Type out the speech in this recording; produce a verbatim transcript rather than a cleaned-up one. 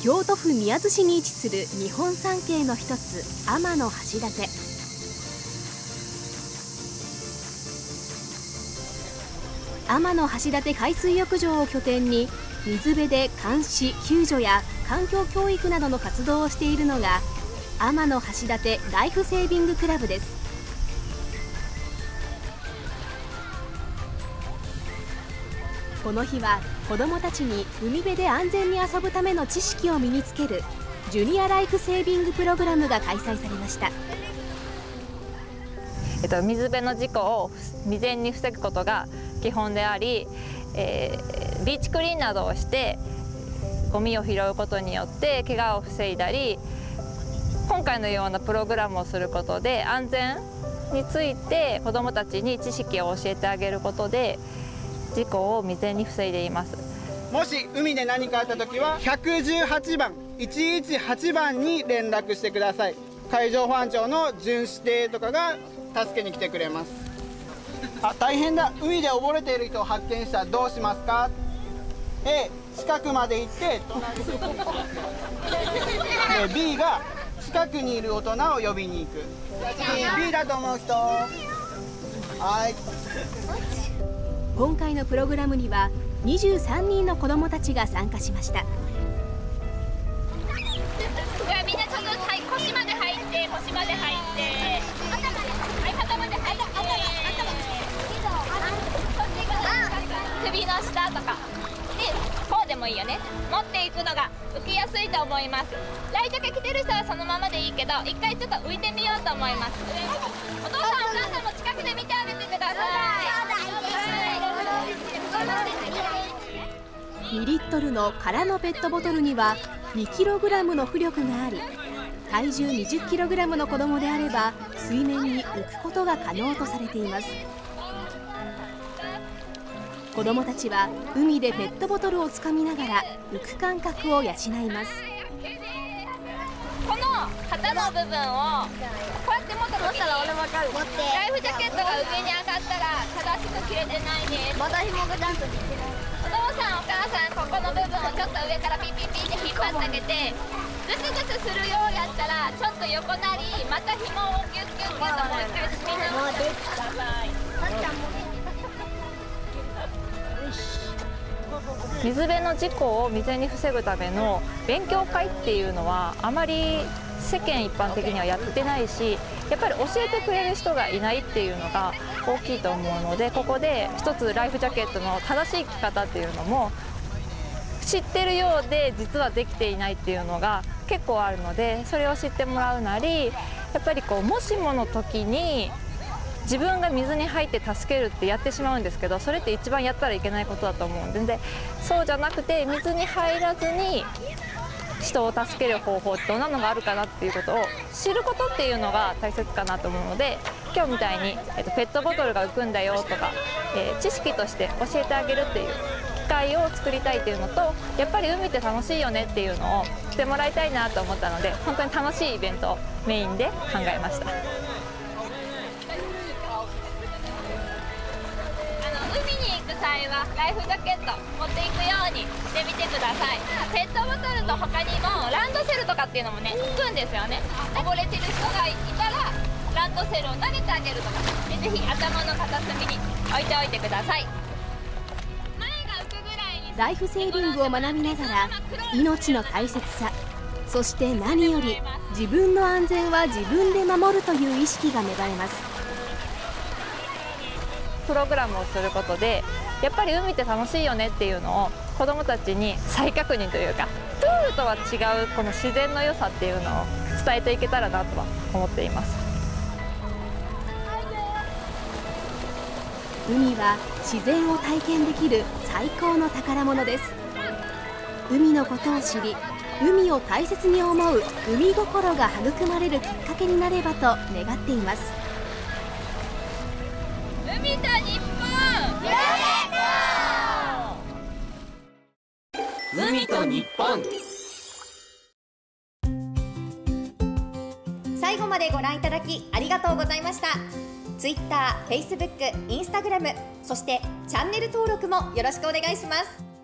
京都府宮津市に位置する日本三景の一つ、天橋立。天橋立海水浴場を拠点に水辺で監視・救助や環境教育などの活動をしているのが天橋立ライフセービングクラブです。この日は子どもたちに海辺で安全に遊ぶための知識を身につけるジュニアライフセービングプログラムが開催されました。 えっと、水辺の事故を未然に防ぐことが基本であり、えー、ビーチクリーンなどをしてゴミを拾うことによって怪我を防いだり、今回のようなプログラムをすることで安全について子どもたちに知識を教えてあげることで事故を未然に防いでいます。 もし海で何かあった時はひゃくじゅうはちばんいちいちはちばんに連絡してください。海上保安庁の巡視艇とかが助けに来てくれます。あ、大変だ、海で溺れている人を発見したらどうしますか。 A、 近くまで行って隣にB が近くにいる大人を呼びに行く。 B だと思う人。はい。 今回のプログラムにはにじゅうさんにんの子どもたちが参加しました。 ではみんなちょっと、はい、腰まで入って腰まで入ってはい、肩まで入って首の下とかでこうでもいいよね。持っていくのが浮きやすいと思います。ライトが着てる人はそのままでいいけど一回ちょっと浮いてみようと思います。お父さんお母さんも近くで見てあげてください。 にリットルの空のペットボトルにはにキログラムの浮力があり、体重にじゅっキログラムの子供であれば水面に浮くことが可能とされています。子供たちは海でペットボトルをつかみながら浮く感覚を養います。 この旗の部分をこうやって持った時にライフジャケットが上に上がったら正しく切れてないです。また紐がちゃんとできない。お父さんお母さん、ここの部分をちょっと上からピッピッピッって引っ張ってあげて、グスグスするようやったらちょっと横なり、また紐をギュッギュッギュッともう一回締め直してください。 水辺の事故を未然に防ぐための勉強会っていうのはあまり世間一般的にはやってないし、やっぱり教えてくれる人がいないっていうのが大きいと思うので、ここで一つライフジャケットの正しい着方っていうのも知ってるようで実はできていないっていうのが結構あるので、それを知ってもらうなり、やっぱりこうもしもの時に自分が水に入って助けるってやってしまうんですけど、それって一番やったらいけないことだと思うんで、でそうじゃなくて水に入らずに人を助ける方法ってどんなのがあるかなっていうことを知ることっていうのが大切かなと思うので、今日みたいに、えっと、ペットボトルが浮くんだよとか、えー、知識として教えてあげるっていう機会を作りたいっていうのと、やっぱり海って楽しいよねっていうのをしてもらいたいなと思ったので、本当に楽しいイベントをメインで考えました。 海に行く際はライフジャケット持っていくようにしてみてください。ペットボトルと他にもランドセルとかっていうのもねつくんですよね。溺れてる人がいたらランドセルを投げてあげるとかで、ぜひ頭の片隅に置いておいてください。前が浮くぐらいにライフセービングを学びながら命の大切さ、そして何より自分の安全は自分で守るという意識が芽生えます。 プログラムをすることでやっぱり海って楽しいよねっていうのを子どもたちに再確認というか、プールとは違うこの自然の良さっていうのを伝えていけたらなとは思っています。 海は自然を体験できる最高の宝物です。海のことを知り、海を大切に思う海心が育まれるきっかけになればと願っています。 海と日本、 海と日本。 最後までご覧いただきありがとうございました。ツイッター、フェイスブック、インスタグラム、そしてチャンネル登録もよろしくお願いします。